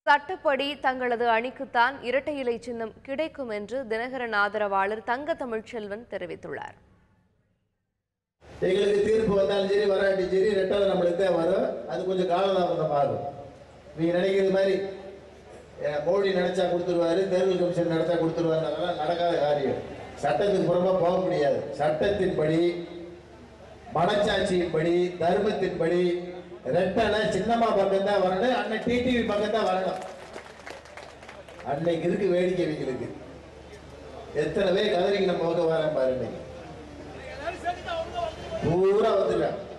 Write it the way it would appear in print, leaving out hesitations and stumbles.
சட்டப்படி தங்களது அணிக்குத்தான் இரட்டை இலை சின்னம் கிடைக்கும் என்று தினகரன் ஆதரவாளர் தங்க தமிழ்செல்வன் தெரிவித்துள்ளார். எங்களுக்கு தீர்ப்பு வந்தாலும் சரி வராட்டி சரி ரெட்டலை நம்மளுக்கு தான் வரும். அது கொஞ்சம் காலதாமதம் ஆகும். நீங்க நினைக்கிறது மாதிரி மோடி நினைச்சா கொடுத்துருவாரு, தேர்தல் கமிஷன் நினைச்சா கொடுத்துருவாரு, அதெல்லாம் நடக்காத காரியம். சட்டத்துக்கு புறமா போக முடியாது. சட்டத்தின்படி, மனச்சாட்சியின்படி, தர்மத்தின்படி ரெட்டலை சின்னம்மா பக்கம் தான் வரணும். அன்னைக்கு டிடிவி பக்கம் தான் வரணும். அன்னைக்கு இருக்கு வேடிக்கை. எங்களுக்கு எத்தனை பேர் கதறிக்கு நம்ம பக்கம் வரேன் பாருங்க. பூரா வந்துருக்கேன்.